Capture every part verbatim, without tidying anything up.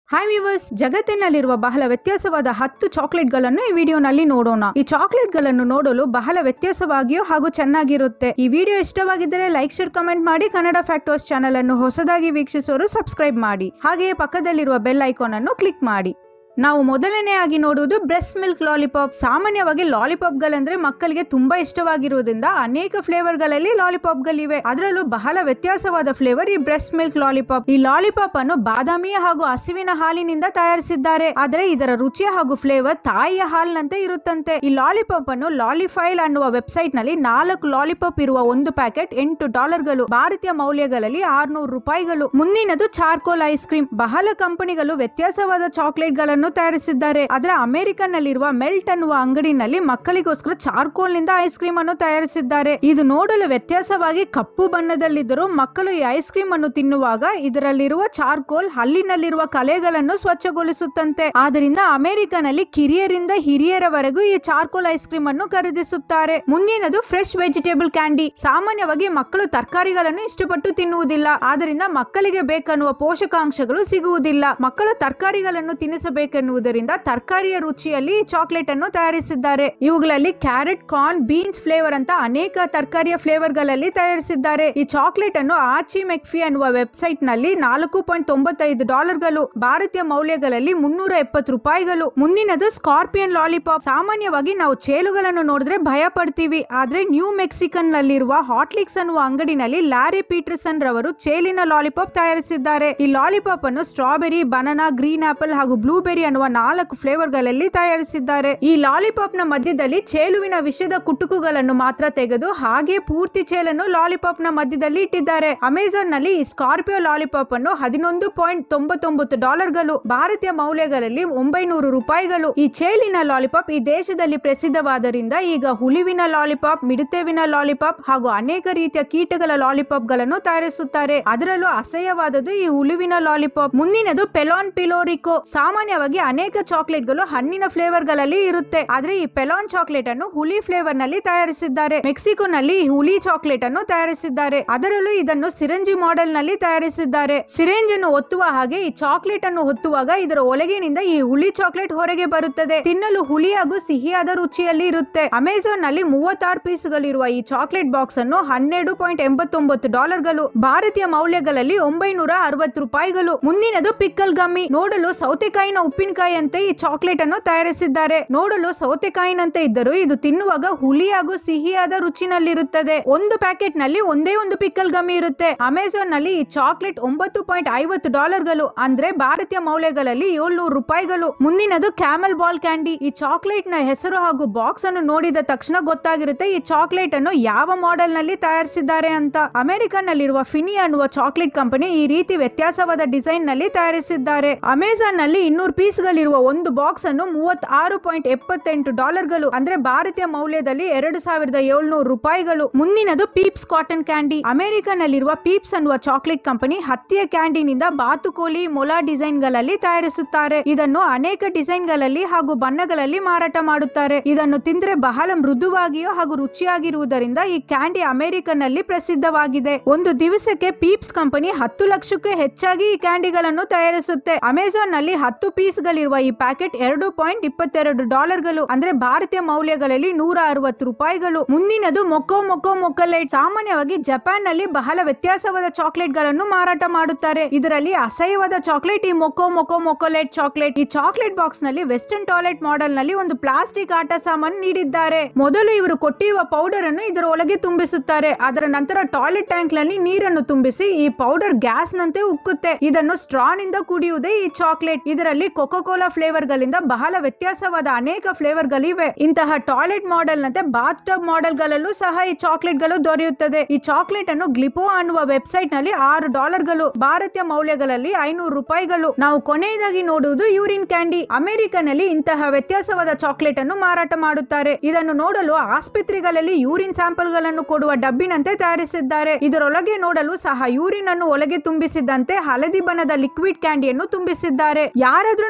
Hi viewers, ಜಗತ್ತಿನಲ್ಲಿರುವ ಬಹಳ ವ್ಯತ್ಯಾಸವಾದ ಹತ್ತು ಚಾಕ್ಲೇಟ್ಗಳನ್ನು ಈ ವಿಡಿಯೋನಲ್ಲಿ ನೋಡೋಣ. ಈ ಚಾಕ್ಲೇಟ್ಗಳನ್ನು ನೋಡಲು ಬಹಳ ವ್ಯತ್ಯಾಸವಾಗಿಯೂ ಹಾಗೂ ಚೆನ್ನಾಗಿರುತ್ತೆ. ಈ ವಿಡಿಯೋ ಇಷ್ಟವಾಗಿದ್ದರೆ ಲೈಕ್, ಶೇರ್, ಕಮೆಂಟ್ ಮಾಡಿ. ಕನ್ನಡ ಫ್ಯಾಕ್ಟೋಸ್ ಚಾನೆಲ್ ಅನ್ನು ಹೊಸದಾಗಿ ವೀಕ್ಷಿಸುವವರು ಸಬ್ಸ್ಕ್ರೈಬ್ ಮಾಡಿ. ಹಾಗೆಯೇ ಪಕ್ಕದಲ್ಲಿರುವ ಬೆಲ್ ಐಕಾನ್ ಅನ್ನು ಕ್ಲಿಕ್ ಮಾಡಿ. ನಾವು ಮೊದಲನೆಯಾಗಿ ನೋಡುವುದು ಬ್ರೆಸ್ಟ್ ಮಿಲ್ಕ್ ಲಾಲಿಪಾಪ್. ಸಾಮಾನ್ಯವಾಗಿ ಲಾಲಿಪಾಪ್ ಗಳಂದ್ರೆ ಮಕ್ಕಳಿಗೆ ತುಂಬಾ ಇಷ್ಟವಾಗಿರುವುದರಿಂದ ಅನೇಕ ಫ್ಲೇವರ್ ಗಳಲ್ಲಿ ಲಾಲಿಪಾಪ್ ಗಳಿವೆ. ಅದರಲ್ಲೂ ಬಹಳ ವ್ಯತ್ಯಾಸವಾದ ಫ್ಲೇವರ್ ಈ ಬ್ರೆಸ್ಟ್ ಮಿಲ್ಕ್ ಲಾಲಿಪಾಪ್. ಈ ಲಾಲಿಪಾಪ್ ಅನ್ನು ಬಾದಾಮಿ ಹಾಗೂ ಹಸುವಿನ ಹಾಲಿನಿಂದ ತಯಾರಿಸಿದ್ದಾರೆ. ಆದರೆ ಇದರ ರುಚಿ ಹಾಗೂ ಫ್ಲೇವರ್ ತಾಯಿಯ ಹಾಲಿನಂತೆ ಇರುತ್ತಂತೆ. ಈ ಲಾಲಿಪಾಪ್ ಅನ್ನು ಲಾಲಿಫೈಲ್ ಅನ್ನುವ ವೆಬ್ಸೈಟ್ ನಲ್ಲಿ ನಾಲ್ಕು ಲಾಲಿಪಾಪ್ ಇರುವ ಒಂದು ಪ್ಯಾಕೆಟ್ ಎಂಟು ಡಾಲರ್ಗಳು, ಭಾರತೀಯ ಮೌಲ್ಯಗಳಲ್ಲಿ ಆರ್ನೂರು ರೂಪಾಯಿಗಳು. ಮುಂದಿನದು ಚಾರ್ಕೋಲ್ ಐಸ್ ಕ್ರೀಮ್. ಬಹಳ ಕಂಪನಿಗಳು ವ್ಯತ್ಯಾಸವಾದ ಚಾಕ್ಲೇಟ್ ಗಳನ್ನು ತಯಾರಿಸಿದ್ದಾರೆ. ಆದರೆ ಅಮೆರಿಕನ್ ನಲ್ಲಿರುವ ಮೆಲ್ಟ್ ಅನ್ನುವ ಅಂಗಡಿನಲ್ಲಿ ಮಕ್ಕಳಿಗೋಸ್ಕರ ಚಾರ್ಕೋಲ್ ನಿಂದ ಐಸ್ ಕ್ರೀಮ್ ಅನ್ನು ತಯಾರಿಸಿದ್ದಾರೆ. ಇದು ನೋಡಲು ವ್ಯತ್ಯಾಸವಾಗಿ ಕಪ್ಪು ಬಣ್ಣದಲ್ಲಿದ್ದರೂ ಮಕ್ಕಳು ಈ ಐಸ್ ಕ್ರೀಮ್ ಅನ್ನು ತಿನ್ನುವಾಗ ಇದರಲ್ಲಿರುವ ಚಾರ್ಕೋಲ್ ಹಲ್ಲಿನಲ್ಲಿರುವ ಕಲೆಗಳನ್ನು ಸ್ವಚ್ಛಗೊಳಿಸುತ್ತಂತೆ. ಆದ್ದರಿಂದ ಅಮೆರಿಕನಲ್ಲಿ ಕಿರಿಯರಿಂದ ಹಿರಿಯರವರೆಗೂ ಈ ಚಾರ್ಕೋಲ್ ಐಸ್ ಕ್ರೀಮ್ ಅನ್ನು ಖರೀದಿಸುತ್ತಾರೆ. ಮುಂದಿನದು ಫ್ರೆಶ್ ವೆಜಿಟೇಬಲ್ ಕ್ಯಾಂಡಿ. ಸಾಮಾನ್ಯವಾಗಿ ಮಕ್ಕಳು ತರಕಾರಿಗಳನ್ನು ಇಷ್ಟಪಟ್ಟು ತಿನ್ನುವುದಿಲ್ಲ. ಆದ್ದರಿಂದ ಮಕ್ಕಳಿಗೆ ಬೇಕನ್ನುವ ಪೋಷಕಾಂಶಗಳು ಸಿಗುವುದಿಲ್ಲ. ಮಕ್ಕಳು ತರಕಾರಿಗಳನ್ನು ತಿನ್ನಿಸಬೇಕು ಎನ್ನುವುದರಿಂದ ತರಕಾರಿಯ ರುಚಿಯಲ್ಲಿ ಚಾಕ್ಲೇಟ್ ಅನ್ನು ತಯಾರಿಸಿದ್ದಾರೆ. ಇವುಗಳಲ್ಲಿ ಕ್ಯಾರೆಟ್, ಕಾರ್ನ್, ಬೀನ್ಸ್ ಫ್ಲೇವರ್ ಅಂತ ಅನೇಕ ತರಕಾರಿಯ ಫ್ಲೇವರ್ ಗಳಲ್ಲಿ ತಯಾರಿಸಿದ್ದಾರೆ. ಈ ಚಾಕ್ಲೇಟ್ ಅನ್ನು ಆಚಿ ಮೆಕ್ಫಿ ಅನ್ನುವ ವೆಬ್ಸೈಟ್ ನಲ್ಲಿ ನಾಲ್ಕು ಪಾಯಿಂಟ್ ತೊಂಬತ್ತೈದು ಡಾಲರ್ಗಳು, ಭಾರತೀಯ ಮೌಲ್ಯಗಳಲ್ಲಿ ಮುನ್ನೂರ ಎಪ್ಪತ್ತು ರೂಪಾಯಿಗಳು. ಮುಂದಿನದು ಸ್ಕಾರ್ಪಿಯನ್ ಲಾಲಿಪಾಪ್. ಸಾಮಾನ್ಯವಾಗಿ ನಾವು ಚೇಳುಗಳನ್ನು ನೋಡಿದ್ರೆ ಭಯ ಪಡ್ತೀವಿ. ಆದ್ರೆ ನ್ಯೂ ಮೆಕ್ಸಿಕನ್ ನಲ್ಲಿರುವ ಹಾಟ್ಲಿಕ್ಸ್ ಅನ್ನುವ ಅಂಗಡಿನಲ್ಲಿ ಲ್ಯಾರಿ ಪೀಟರ್ಸನ್ ರವರು ಚೇಲಿನ ಲಾಲಿಪಾಪ್ ತಯಾರಿಸಿದ್ದಾರೆ. ಈ ಲಾಲಿಪಾಪ್ ಅನ್ನು ಸ್ಟ್ರಾಬೆರಿ, ಬನಾನಾ, ಗ್ರೀನ್ ಆಪಲ್ ಹಾಗೂ ಬ್ಲೂಬೆರಿ ಅನ್ನುವ ನಾಲ್ಕು ಫ್ಲೇವರ್ ಗಳಲ್ಲಿ ತಯಾರಿಸಿದ್ದಾರೆ. ಈ ಲಾಲಿಪಾಪ್ ನ ಮಧ್ಯದಲ್ಲಿ ಚೇಳುವಿನ ವಿಷದ ಕುಟುಕುಗಳನ್ನು ಮಾತ್ರ ತೆಗೆದು ಹಾಗೆ ಪೂರ್ತಿ ಚೇಲನ್ನು ಲಾಲಿಪಾಪ್ ನ ಮಧ್ಯದಲ್ಲಿ ಇಟ್ಟಿದ್ದಾರೆ. ಅಮೆಜಾನ್ ನಲ್ಲಿ ಈ ಸ್ಕಾರ್ಪಿಯೋ ಲಾಲಿಪಾಪ್ ಅನ್ನು ಹದಿನೊಂದು ಪಾಯಿಂಟ್ ತೊಂಬತ್ತೊಂಬತ್ತು ಡಾಲರ್ಗಳು, ಭಾರತೀಯ ಮೌಲ್ಯಗಳಲ್ಲಿ ಒಂಬೈನೂರು ರೂಪಾಯಿಗಳು. ಈ ಚೇಲಿನ ಲಾಲಿಪಾಪ್ ಈ ದೇಶದಲ್ಲಿ ಪ್ರಸಿದ್ಧವಾದ್ದರಿಂದ ಈಗ ಹುಲಿವಿನ ಲಾಲಿಪಾಪ್, ಮಿಡತೆವಿನ ಲಾಲಿಪಾಪ್ ಹಾಗೂ ಅನೇಕ ರೀತಿಯ ಕೀಟಗಳ ಲಾಲಿಪಾಪ್ ಗಳನ್ನು ತಯಾರಿಸುತ್ತಾರೆ. ಅದರಲ್ಲೂ ಅಸಹ್ಯವಾದದ್ದು ಈ ಹುಲಿವಿನ ಲಾಲಿಪಾಪ್. ಮುಂದಿನದು ಪೆಲಾನ್ ಪಿಲೋರಿಕೋ. ಸಾಮಾನ್ಯವಾಗಿ ಅನೇಕ ಚಾಕ್ಲೇಟ್ ಗಳು ಹಣ್ಣಿನ ಫ್ಲೇವರ್ ಗಳಲ್ಲಿ ಇರುತ್ತೆ. ಆದ್ರೆ ಈ ಪೆಲಾನ್ ಚಾಕ್ಲೇಟ್ ಅನ್ನು ಹುಲಿ ಫ್ಲೇವರ್ ನಲ್ಲಿ ತಯಾರಿಸಿದ್ದಾರೆ. ಮೆಕ್ಸಿಕೋನಲ್ಲಿ ಈ ಹುಲಿ ಚಾಕ್ಲೇಟ್ ಅನ್ನು ತಯಾರಿಸಿದ್ದಾರೆ. ಅದರಲ್ಲೂ ಇದನ್ನು ಸಿರಂಜಿ ಮಾಡೆಲ್ ನಲ್ಲಿ ತಯಾರಿಸಿದ್ದಾರೆ. ಸಿರಿಂಜ್ ಅನ್ನು ಒತ್ತುವ ಹಾಗೆ ಈ ಚಾಕ್ಲೇಟ್ ಅನ್ನು ಹೊತ್ತುವಾಗ ಇದರ ಒಳಗಿನಿಂದ ಈ ಹುಲಿ ಚಾಕ್ಲೇಟ್ ಹೊರಗೆ ಬರುತ್ತದೆ. ತಿನ್ನಲು ಹುಳಿ ಹಾಗೂ ಸಿಹಿಯಾದ ರುಚಿಯಲ್ಲಿ ಇರುತ್ತೆ. ಅಮೆಜಾನ್ ನಲ್ಲಿ ಮೂವತ್ತಾರು ಪೀಸ್ ಗಳಿರುವ ಈ ಚಾಕ್ಲೇಟ್ ಬಾಕ್ಸ್ ಅನ್ನು ಹನ್ನೆರಡು ಪಾಯಿಂಟ್ ಎಂಬತ್ತೊಂಬತ್ತು ಡಾಲರ್ಗಳು, ಭಾರತೀಯ ಮೌಲ್ಯಗಳಲ್ಲಿ ಒಂಬೈನೂರ ಅರವತ್ತು ರೂಪಾಯಿಗಳು. ಮುಂದಿನದು ಪಿಕ್ಕಲ್ ಗಮ್ಮಿ. ನೋಡಲು ಸೌತೆಕಾಯಿನ ಉಪ್ಪಿನಕಾಯಿ ಅಂತೆ ಈ ಚಾಕ್ಲೇಟ್ ಅನ್ನು ತಯಾರಿಸಿದ್ದಾರೆ. ನೋಡಲು ಸೌತೆಕಾಯಿನಂತೆ ಇದ್ದರೂ ಇದು ತಿನ್ನುವಾಗ ಹುಳಿ ಹಾಗೂ ಸಿಹಿಯಾದ ರುಚಿನಲ್ಲಿರುತ್ತದೆ. ಒಂದು ಪ್ಯಾಕೆಟ್ ನಲ್ಲಿ ಒಂದೇ ಒಂದು ಪಿಕ್ಕಲ್ ಗಮ್ಮಿ ಇರುತ್ತೆ. ಅಮೆಜಾನ್ ನಲ್ಲಿ ಈ ಚಾಕ್ಲೇಟ್ ಒಂಬತ್ತು ಪಾಯಿಂಟ್ ಐವತ್ತು ಡಾಲರ್ಗಳು, ಅಂದ್ರೆ ಭಾರತೀಯ ಮೌಲ್ಯಗಳಲ್ಲಿ ಏಳ್ನೂರು ರೂಪಾಯಿಗಳು. ಮುಂದಿನದು ಕ್ಯಾಮಲ್ ಬಾಲ್ ಕ್ಯಾಂಡಿ. ಈ ಚಾಕ್ಲೇಟ್ ನ ಹೆಸರು ಹಾಗೂ ಬಾಕ್ಸ್ ಅನ್ನು ನೋಡಿದ ತಕ್ಷಣ ಗೊತ್ತಾಗಿರುತ್ತೆ ಈ ಚಾಕ್ಲೇಟ್ ಅನ್ನು ಯಾವ ಮಾಡೆಲ್ ನಲ್ಲಿ ತಯಾರಿಸಿದ್ದಾರೆ ಅಂತ. ಅಮೆರಿಕನ್ ನಲ್ಲಿರುವ ಫಿನಿ ಅನ್ನುವ ಚಾಕ್ಲೇಟ್ ಕಂಪನಿ ಈ ರೀತಿ ವ್ಯತ್ಯಾಸವಾದ ಡಿಸೈನ್ ನಲ್ಲಿ ತಯಾರಿಸಿದ್ದಾರೆ. ಅಮೆಜಾನ್ ನಲ್ಲಿ ಇನ್ನೂರು ಪೀಸ್ ಗಳಿರುವ ಒಂದು ಬಾಕ್ಸ್ ಅನ್ನು ಮೂವತ್ತಾರು ಪಾಯಿಂಟ್ ಎಪ್ಪತ್ತೆಂಟು ಡಾಲರ್ಗಳು, ಅಂದ್ರೆ ಭಾರತೀಯ ಮೌಲ್ಯದಲ್ಲಿ ಎರಡು ಸಾವಿರದ ಏಳ್ನೂರು ರೂಪಾಯಿಗಳು. ಮುಂದಿನದು ಪೀಪ್ಸ್ ಕಾಟನ್ ಕ್ಯಾಂಡಿ. ಅಮೆರಿಕನ್ ನಲ್ಲಿರುವ ಪೀಪ್ಸ್ ಅನ್ನುವ ಚಾಕ್ಲೇಟ್ ಕಂಪನಿ ಹತ್ತಿಯ ಕ್ಯಾಂಡಿನಿಂದ ಬಾತುಕೋಲಿ, ಮೊಲ ಡಿಸೈನ್ ಗಳಲ್ಲಿ ತಯಾರಿಸುತ್ತಾರೆ. ಇದನ್ನು ಅನೇಕ ಡಿಸೈನ್ ಗಳಲ್ಲಿ ಹಾಗೂ ಬಣ್ಣಗಳಲ್ಲಿ ಮಾರಾಟ ಮಾಡುತ್ತಾರೆ. ಇದನ್ನು ತಿಂದ್ರೆ ಬಹಳ ಮೃದುವಾಗಿಯೂ ಹಾಗೂ ರುಚಿಯಾಗಿರುವುದರಿಂದ ಈ ಕ್ಯಾಂಡಿ ಅಮೆರಿಕನ್ ನಲ್ಲಿ ಪ್ರಸಿದ್ಧವಾಗಿದೆ. ಒಂದು ದಿವಸಕ್ಕೆ ಪೀಪ್ಸ್ ಕಂಪನಿ ಹತ್ತು ಲಕ್ಷಕ್ಕೂ ಹೆಚ್ಚಾಗಿ ಈ ಕ್ಯಾಂಡಿಗಳನ್ನು ತಯಾರಿಸುತ್ತೆ. ಅಮೆಜಾನ್ ನಲ್ಲಿ ಹತ್ತು ಪೀಸ್ ಗಳಿರುವ ಈ ಪ್ಯಾಕೆಟ್ ಎರಡು ಪಾಯಿಂಟ್ ಇಪ್ಪತ್ತೆರಡು ಡಾಲರ್ಗಳು, ಅಂದ್ರೆ ಭಾರತೀಯ ಮೌಲ್ಯಗಳಲ್ಲಿ ನೂರ ಅರವತ್ತು ರೂಪಾಯಿಗಳು. ಮುಂದಿನದು ಮೊಕೋ ಮೊಕೋ ಮೊಕೊಲೇಟ್. ಸಾಮಾನ್ಯವಾಗಿ ಜಪಾನ್ ನಲ್ಲಿ ಬಹಳ ವ್ಯತ್ಯಾಸವಾದ ಚಾಕ್ಲೇಟ್ ಗಳನ್ನು ಮಾರಾಟ ಮಾಡುತ್ತಾರೆ. ಇದರಲ್ಲಿ ಅಸಹ್ಯವಾದ ಚಾಕ್ಲೇಟ್ ಈ ಮೊಕೋ ಮೊಕೋ ಮೊಕೊಲೇಟ್ ಚಾಕ್ಲೇಟ್. ಈ ಚಾಕ್ಲೇಟ್ ಬಾಕ್ಸ್ ನಲ್ಲಿ ವೆಸ್ಟರ್ನ್ ಟಾಯ್ಲೆಟ್ ಮಾಡೆಲ್ ನಲ್ಲಿ ಒಂದು ಪ್ಲಾಸ್ಟಿಕ್ ಆಟ ಸಾಮಾನು ನೀಡಿದ್ದಾರೆ. ಮೊದಲು ಇವರು ಕೊಟ್ಟಿರುವ ಪೌಡರ್ ಅನ್ನು ಇದರ ಒಳಗೆ ತುಂಬಿಸುತ್ತಾರೆ. ಅದರ ನಂತರ ಟಾಯ್ಲೆಟ್ ಟ್ಯಾಂಕ್ ನಲ್ಲಿ ನೀರನ್ನು ತುಂಬಿಸಿ ಈ ಪೌಡರ್ ಗ್ಯಾಸ್ ನಂತೆ ಉಕ್ಕುತ್ತೆ. ಇದನ್ನು ಸ್ಟ್ರಾ ನಿಂದ ಕುಡಿಯುವುದೇ ಈ ಚಾಕ್ಲೇಟ್. ಇದರಲ್ಲಿ ಕೊಕೋ ಕೋಲಾ ಫ್ಲೇವರ್ ಗಳಿಂದ ಬಹಳ ವ್ಯತ್ಯಾಸವಾದ ಅನೇಕ ಫ್ಲೇವರ್ ಗಳಿವೆ. ಇಂತಹ ಟಾಯ್ಲೆಟ್ ಮಾಡೆಲ್ ನಂತೆ ಬಾತ್ ಟಬ್ ಮಾಡೆಲ್ ಗಳಲ್ಲೂ ಸಹ ಈ ಚಾಕ್ಲೇಟ್ ಗಳು ದೊರೆಯುತ್ತದೆ. ಈ ಚಾಕ್ಲೇಟ್ ಅನ್ನು ಗ್ಲಿಪೋ ಅನ್ನುವ ವೆಬ್ಸೈಟ್ ನಲ್ಲಿ ಆರು ಡಾಲರ್ಗಳು, ಭಾರತೀಯ ಮೌಲ್ಯಗಳಲ್ಲಿ ಐನೂರು ರೂಪಾಯಿಗಳು. ನಾವು ಕೊನೆಯದಾಗಿ ನೋಡುವುದು ಯೂರಿನ್ ಕ್ಯಾಂಡಿ. ಅಮೆರಿಕನಲ್ಲಿ ಇಂತಹ ವ್ಯತ್ಯಾಸವಾದ ಚಾಕ್ಲೇಟ್ ಅನ್ನು ಮಾರಾಟ ಮಾಡುತ್ತಾರೆ. ಇದನ್ನು ನೋಡಲು ಆಸ್ಪತ್ರೆಗಳಲ್ಲಿ ಯೂರಿನ್ ಸ್ಯಾಂಪಲ್ ಗಳನ್ನು ಕೊಡುವ ಡಬ್ಬಿನಂತೆ ತಯಾರಿಸಿದ್ದಾರೆ. ಇದರೊಳಗೆ ನೋಡಲು ಸಹ ಯೂರಿನ್ ಅನ್ನು ಒಳಗೆ ತುಂಬಿಸಿದಂತೆ ಹಳದಿ ಬಣ್ಣದ ಲಿಕ್ವಿಡ್ ಕ್ಯಾಂಡಿಯನ್ನು ತುಂಬಿಸಿದ್ದಾರೆ. ಯಾರಾದ್ರೂ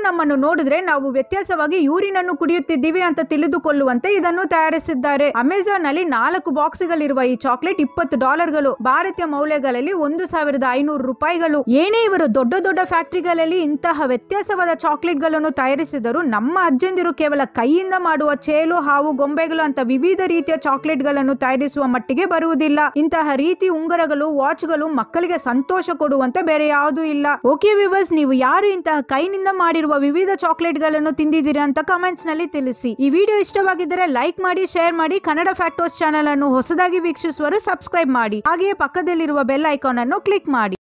ನಮ್ಮನ್ನು ನೋಡಿದ್ರೆ ನಾವು ವ್ಯತ್ಯಾಸವಾಗಿ ಯೂರಿನ್ ಅನ್ನು ಕುಡಿಯುತ್ತಿದ್ದೀವಿ ಅಂತ ತಿಳಿದುಕೊಳ್ಳುವಂತೆ ಇದನ್ನು ತಯಾರಿಸಿದ್ದಾರೆ. ಅಮೆಜಾನ್ ನಲ್ಲಿ ನಾಲ್ಕು ಬಾಕ್ಸ್ಗಳಿರುವ ಈ ಚಾಕ್ಲೇಟ್ ಇಪ್ಪತ್ತು ಡಾಲರ್ಗಳು, ಭಾರತೀಯ ಮೌಲ್ಯಗಳಲ್ಲಿ ಒಂದು ಸಾವಿರದ ಐನೂರು ರೂಪಾಯಿಗಳು. ಏನೇ ಇವರು ದೊಡ್ಡ ದೊಡ್ಡ ಫ್ಯಾಕ್ಟರಿಗಳಲ್ಲಿ ಇಂತಹ ವ್ಯತ್ಯಾಸವಾದ ಚಾಕ್ಲೇಟ್ ಗಳನ್ನು ತಯಾರಿಸಿದರು, ನಮ್ಮ ಅಜ್ಜಂದಿರು ಕೇವಲ ಕೈಯಿಂದ ಮಾಡುವ ಚೇಲು, ಹಾವು, ಗೊಂಬೆಗಳು ಅಂತ ವಿವಿಧ ರೀತಿಯ ಚಾಕ್ಲೇಟ್ ಗಳನ್ನು ತಯಾರಿಸುವ ಮಟ್ಟಿಗೆ ಬರುವುದಿಲ್ಲ. ಇಂತಹ ರೀತಿ ಉಂಗುರಗಳು, ವಾಚ್ಗಳು ಮಕ್ಕಳಿಗೆ ಸಂತೋಷ ಕೊಡುವಂತೆ ಬೇರೆ ಯಾವುದೂ ಇಲ್ಲ. ಓಕೆ ವ್ಯೂವರ್ಸ್, ನೀವು ಯಾರು ಇಂತಹ ಕೈನಿಂದ ಮಾಡಿರುವ ವಿವಿಧ ಚಾಕ್ಲೇಟ್ ಗಳನ್ನು ತಿಂದಿದ್ದೀರಾ ಅಂತ ಕಮೆಂಟ್ಸ್ ನಲ್ಲಿ ತಿಳಿಸಿ. ಈ ವಿಡಿಯೋ ಇಷ್ಟವಾಗಿದ್ದರೆ ಲೈಕ್ ಮಾಡಿ, ಶೇರ್ ಮಾಡಿ. ಕನ್ನಡ ಫ್ಯಾಕ್ಟೋಸ್ ಚಾನೆಲ್ ಅನ್ನು ಹೊಸದಾಗಿ ವೀಕ್ಷಿಸುವವರು ಸಬ್ಸ್ಕ್ರೈಬ್ ಮಾಡಿ. ಹಾಗೆಯೇ ಪಕ್ಕದಲ್ಲಿರುವ ಬೆಲ್ ಐಕಾನ್ ಅನ್ನು ಕ್ಲಿಕ್ ಮಾಡಿ.